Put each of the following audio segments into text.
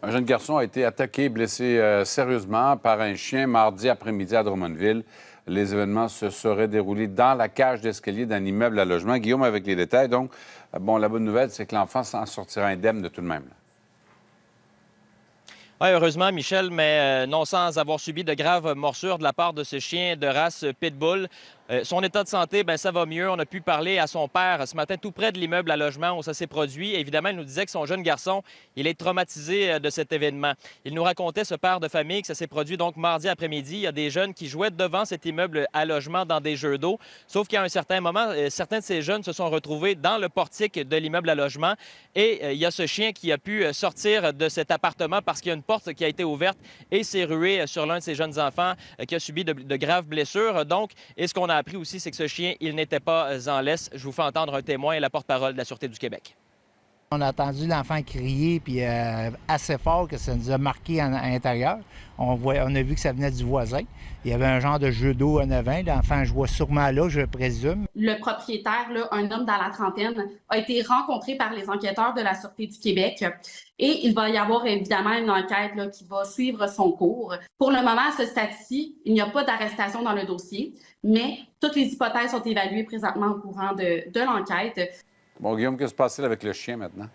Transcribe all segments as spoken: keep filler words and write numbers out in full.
Un jeune garçon a été attaqué, blessé euh, sérieusement par un chien mardi après-midi à Drummondville. Les événements se seraient déroulés dans la cage d'escalier d'un immeuble à logement. Guillaume avec les détails. Donc, bon, la bonne nouvelle, c'est que l'enfant s'en sortira indemne de tout de même. Là. Oui, heureusement, Michel, mais euh, non sans avoir subi de graves morsures de la part de ce chien de race Pitbull. Euh, son état de santé, bien, ça va mieux. On a pu parler à son père ce matin tout près de l'immeuble à logement où ça s'est produit. Évidemment, il nous disait que son jeune garçon, il est traumatisé euh, de cet événement. Il nous racontait, ce père de famille, que ça s'est produit donc mardi après-midi. Il y a des jeunes qui jouaient devant cet immeuble à logement dans des jeux d'eau. Sauf qu'à un certain moment, euh, certains de ces jeunes se sont retrouvés dans le portique de l'immeuble à logement. Et euh, il y a ce chien qui a pu sortir de cet appartement parce qu'il y a une porte qui a été ouverte et s'est rué sur l'un de ces jeunes enfants euh, qui a subi de, de graves blessures. Donc, et ce qu'on a appris aussi, c'est que ce chien, il n'était pas en laisse. Je vous fais entendre un témoin et la porte-parole de la Sûreté du Québec. On a entendu l'enfant crier, puis euh, assez fort que ça nous a marqué à l'intérieur. On, voit, on a vu que ça venait du voisin. Il y avait un genre de jeu d'eau à neuf ans. L'enfant jouait sûrement là, je présume. Le propriétaire, là, un homme dans la trentaine, a été rencontré par les enquêteurs de la Sûreté du Québec. Et il va y avoir évidemment une enquête là, qui va suivre son cours. Pour le moment, à ce stade-ci, il n'y a pas d'arrestation dans le dossier, mais toutes les hypothèses sont évaluées présentement au courant de, de l'enquête. Bon, Guillaume, qu'est-ce qui se passe avec le chien maintenant?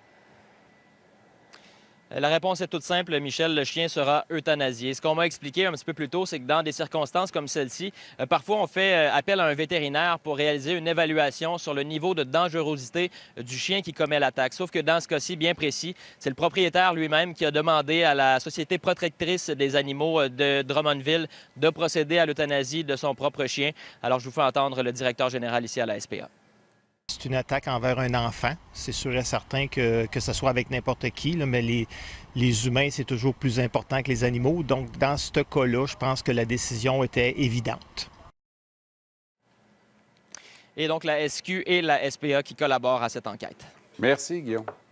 La réponse est toute simple, Michel. Le chien sera euthanasié. Ce qu'on m'a expliqué un petit peu plus tôt, c'est que dans des circonstances comme celle-ci, euh, parfois on fait euh, appel à un vétérinaire pour réaliser une évaluation sur le niveau de dangerosité euh, du chien qui commet l'attaque. Sauf que dans ce cas-ci bien précis, c'est le propriétaire lui-même qui a demandé à la Société protectrice des animaux euh, de Drummondville de procéder à l'euthanasie de son propre chien. Alors, je vous fais entendre le directeur général ici à la S P A. C'est une attaque envers un enfant. C'est sûr et certain que, que ce soit avec n'importe qui, là, mais les, les humains, c'est toujours plus important que les animaux. Donc, dans ce cas-là, je pense que la décision était évidente. Et donc, la S Q et la S P A qui collaborent à cette enquête. Merci, Guillaume.